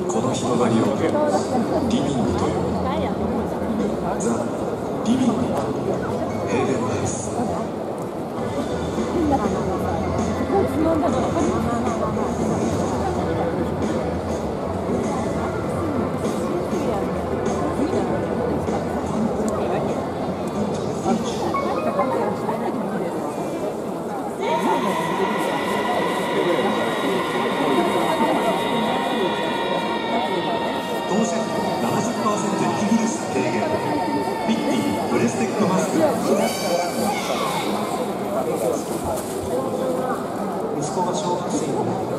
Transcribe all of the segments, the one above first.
この広がりをリビングというザ・リビングヘーゲンハウス。当社70%息切りした軽減ピッティブレステックマスク。息子が小学生になって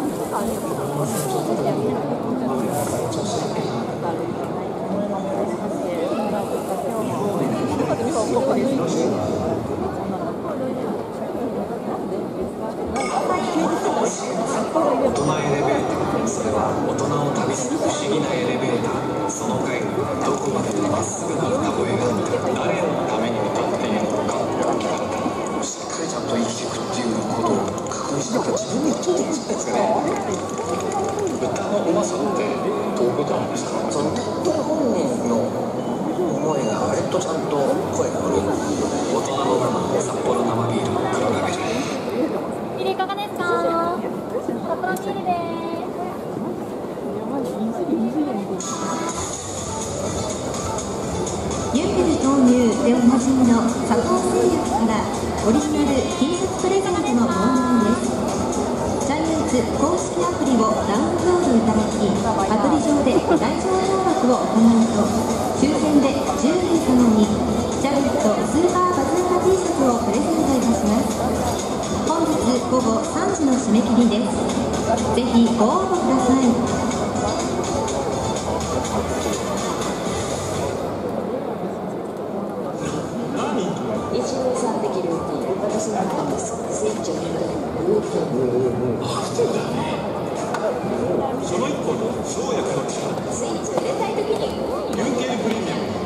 大人エレベーター、それは大人を旅する不思議なエレベーター。その階どこまでもまっすぐな歌声が誰のために歌っているのかと聞かれた。しっかりちゃんと生きていくっていうことを確認してから自分にとってるんですかね。歌のうまさってどういうことなんですか。その本人の思いが割とちゃんと声が乗る。大人の生札幌生ビール黒ラベル。 ビールいかがですか。札幌ビールです。 ユンケル豆乳でおなじみの佐藤製薬からオリジナル T シャツプレゼントのご案内です。ジャイアンツ公式アプリをダウンロードいただき、アプリ上で来場登録を行うと抽選で10名様にジャビットスーパーバズーカ T シャツをプレゼントいたします。本日午後3時の締め切りです。ぜひご応募ください。 1名さんできる私の中です。スイッチを入れたりその一方の生薬の力、 スイッチを入れたいときにユンケルプレミアム。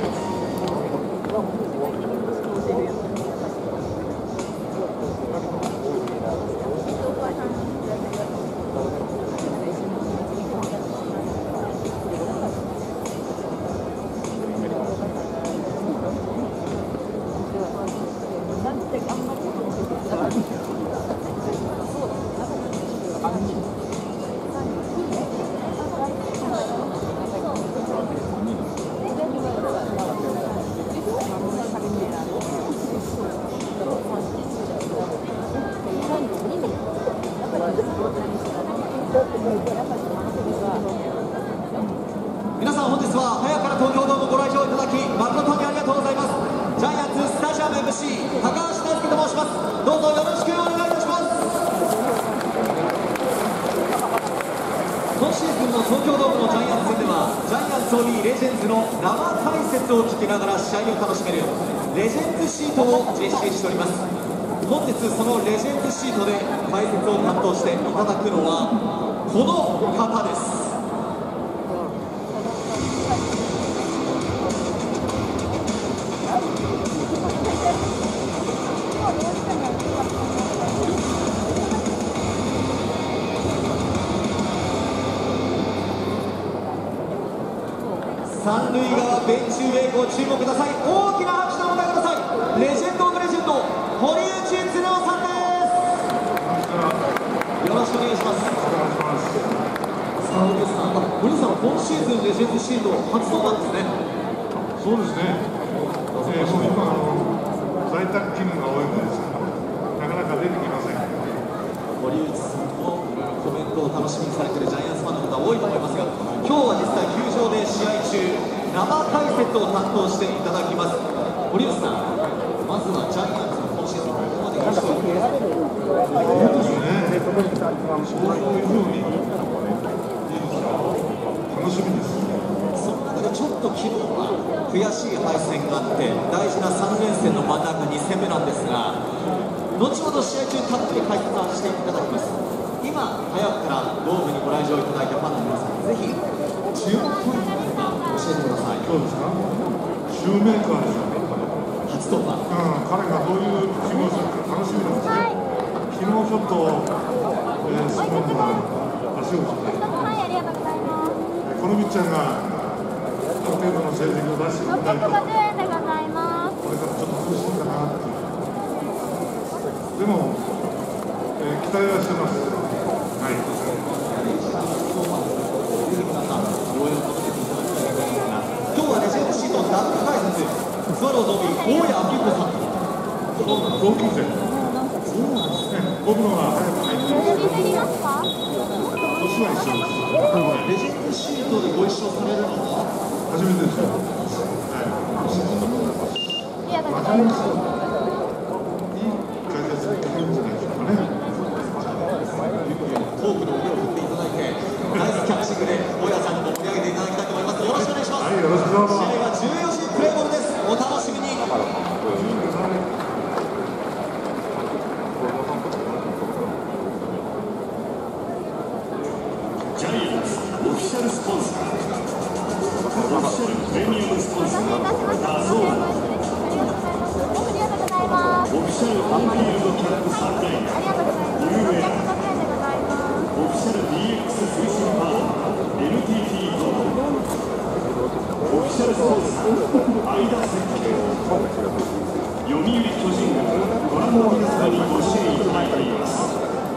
皆さん本日は早くから東京ドームご来場いただき誠にありがとうございます。ジャイアンツスタジアム MC 高橋大輔と申します。どうぞよろしくお願いいたします。今シーズンの東京ドームのジャイアンツ戦ではジャイアンツ OB レジェンズの生解説を聞きながら試合を楽しめるレジェンズシートを実施しております。本日そのレジェンズシートで解説を担当していただくのはこの方です。三塁側ベンチ上ご注目ください。大きな拍手をお迎えください。レジェンドオブレジェンド堀内恒雄さんです。よろしくお願いします。さあ堀内さん、堀内さんは今シーズンレジェンドシート初登板ですね。 そうですね。もう今在宅勤務が多いのですが、なかなか出てきません。 堀内さんもいろいろコメントを楽しみにされているジャイアンツファンの方多いと思いますが、今日は実際球場で試合中生解説を担当していただきます。堀内さん、まずはジャイアンツの今シーズンここまでいかがですか。 そうですね。そういうふうに楽しみです。 その中でちょっと昨日は悔しい敗戦があって大事な3連戦の真ん中2戦目なんですが、後ほど試合中たっぷり解説をしていただきます。今早くからドームにご来場いただいたファンの皆さん、ぜひ注目ポイントがあれば教えてください。 そうですか。シューメーカーですよね。 初登板。 彼がどういうピッチングをするか楽しみですね。昨日ちょっと、スモークが足を引いて。 はい、ありがとうございます。 のみっちゃんがある程度の成績を出してくれないと、こ 650円でございます。 れからちょっと苦しいかなって。でも、期待はしてます。はい。 今日はレジェンドシートダブル解説、スワローズ OB 大谷明彦さん。 同級生。僕のが早く入ってテレビ見ますか？ 年は一緒です。 レジェンドシートでご一緒されるのは初めてですよ。はい。 ありがとうございます。 いい解説できるんじゃないでしょうかね。 トークの腕を振っていただいて、ナイスキャッチングで大谷さんにも盛り上げていただきたいと思います。よろしくお願いします。 はい、よろしくどうぞ。 試合は14時プレーボールです。お楽しみに。 ジャイアンツオフィシャルスポンサー、オフィシャルプレミアムスポンサー、ダゾーン、オフィシャルオンフィールドキャップサンライナー、ニューエラ、オフィシャル DX 推進パートナー、NTT ゴールド、オフィシャルスポンサー、アイダ設計、読売巨人軍、ご覧の皆様にご支援いただいています。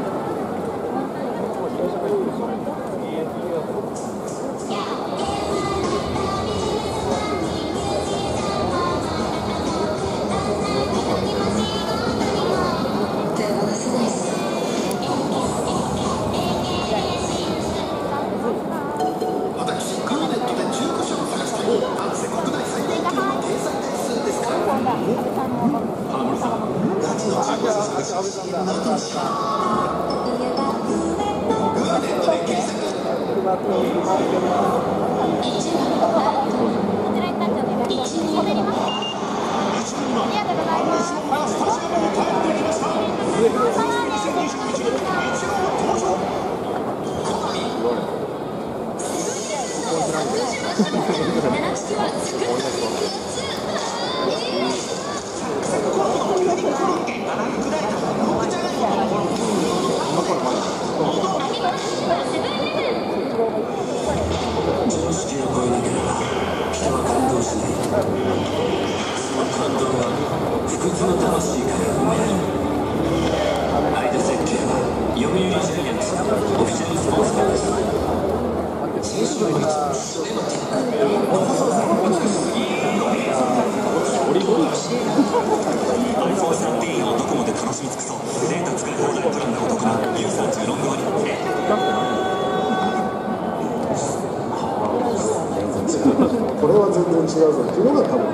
これは全然違うぞっていうのが多分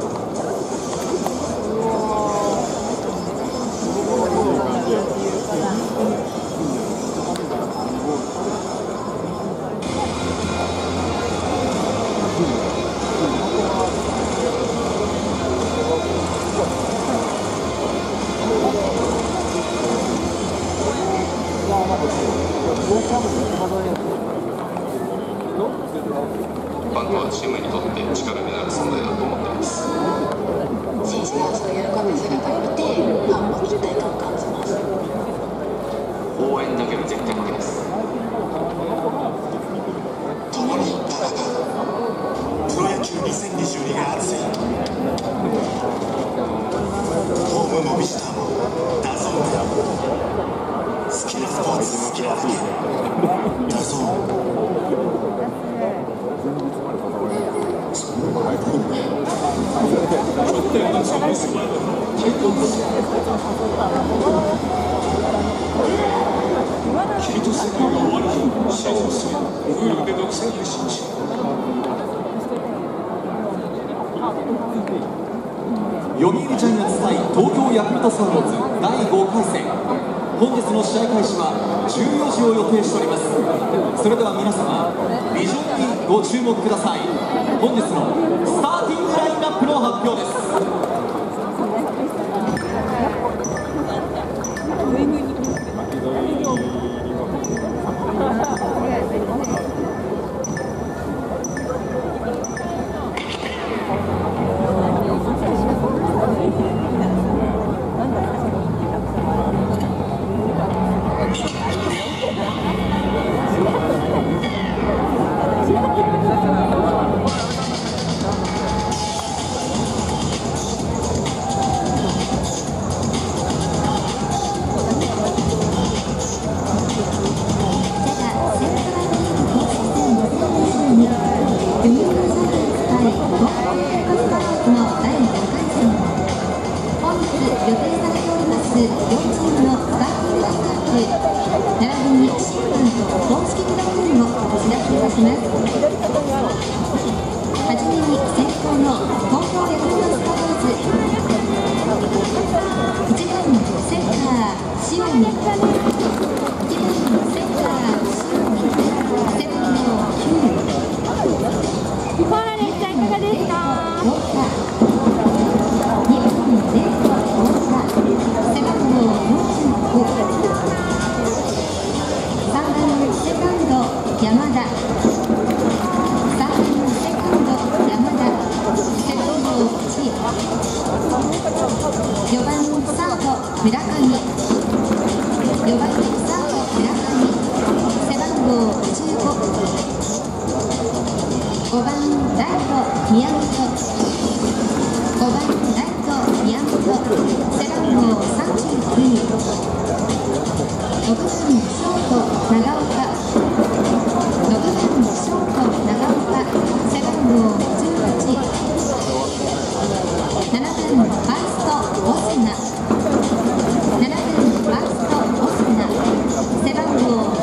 バントはチームにとって力になる存在だと思っています。 選手がそう喜ぶ姿を見て、ファンも一体感を感じます。 応援だけは絶対負けです。共に戦う。プロ野球2022が熱い。ホームもビジターもダゾーン。好きなスポーツ好きなだけダゾーン。君と世界が終わる日、シーズン3、Huluで独占配信中。 読売ジャイアンツ対東京ヤクルトスワローズ第5回戦、本日の試合開始は14時を予定しております。それでは皆様、ビジョンにご注目ください。本日のスターティングラインナップの発表です。 すいません。 します。はじめに先頭の東京ヤクルトスワローズ1番センター塩見、2番センター塩見、背番号9 コーラレスさんいかがですか？ 太田、2番レフト太田、背番号45、3番セカンド山田、3番セカンド山田、背番号1、4番サード村上、4番サード村上、背番号15、5番ライト宮本、5番ライト宮本、背番号39、6番ショート長岡、6番ショート長岡、背番号18、7番ファーストオスナ、7番ファーストオスナ、背番号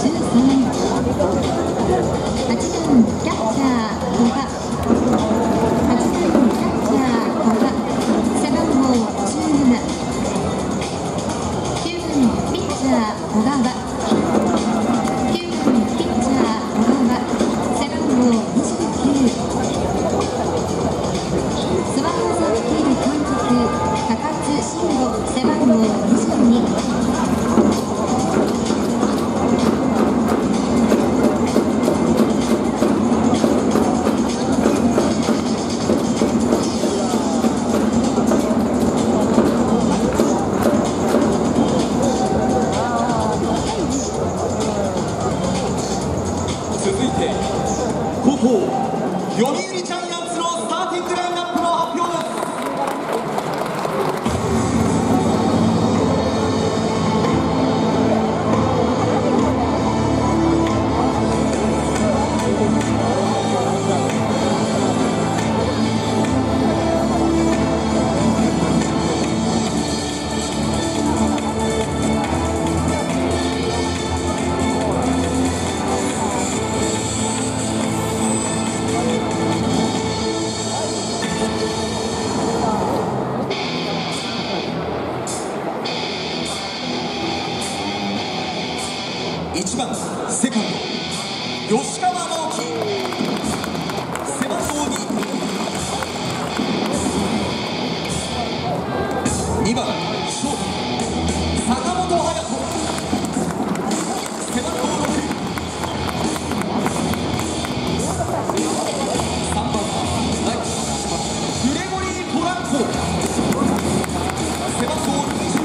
13、8番キャッチャー古賀、8番キャッチャー古賀、背番号17、9番ピッチャー小川、9番ピッチャー小川、背番号29、スワローズを率いる監督高津慎吾、背番号22。 続いて高校読売ジャイアンツのスターティングラインナップの発表です。1番セカンド吉川直樹、背番号2、2番ショート坂本勇人、背番号6、3番ライトグレゴリー・ポランコ、背番号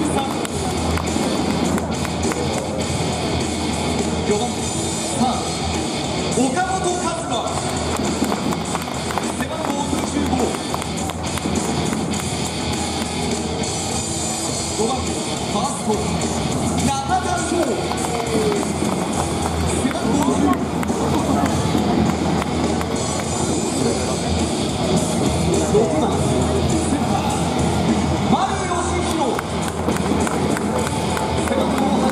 23、4番サード岡本和真、背番号25、5番ファースト中田翔、背番号10、6番センター丸佳弘、背番号8、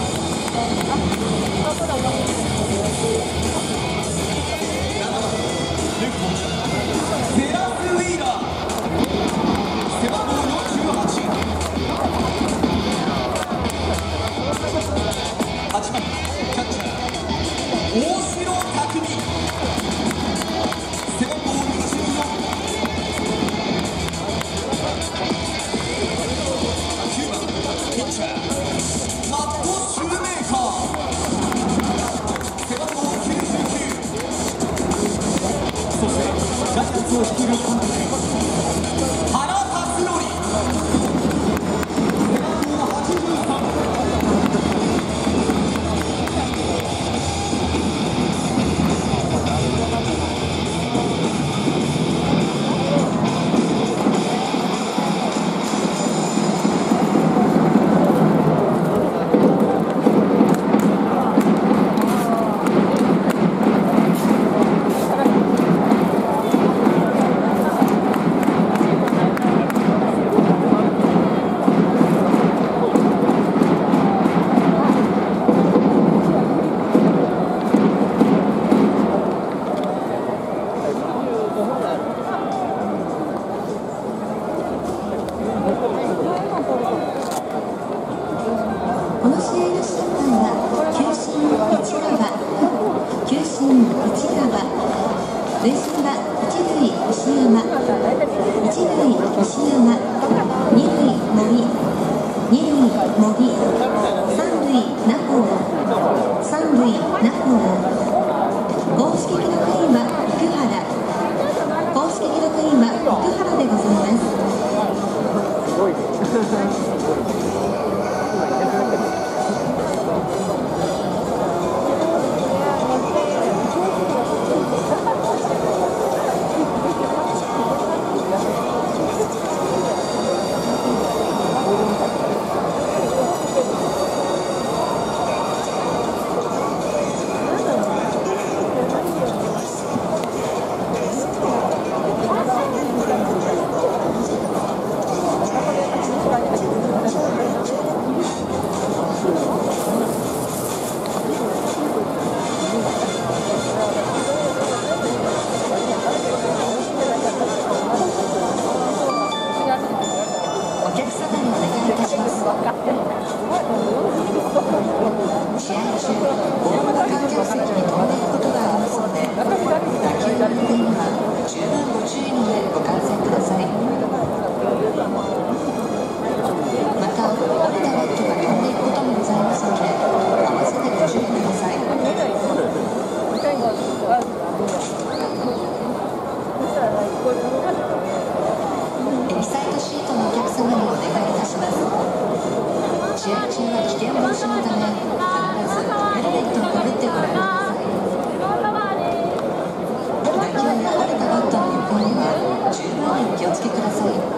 セラス・ウィーラー、背番号48、8番キャッチャー大城卓三、背番号24、9番ピッチャーマット・シューメーカー、背番号99、そしてジャイアンツを率いる監督原辰徳、背番号83。 進市川、塁審は一塁石山、一塁石山、二塁森、二塁森、三塁那穂、三塁那穂。公式記録員は生原、公式記録員は生原でございます。試合中は危険防止のため、必ずヘルメットをかぶってご覧ください。打球や折れたバットの横には十分にお気をつけください。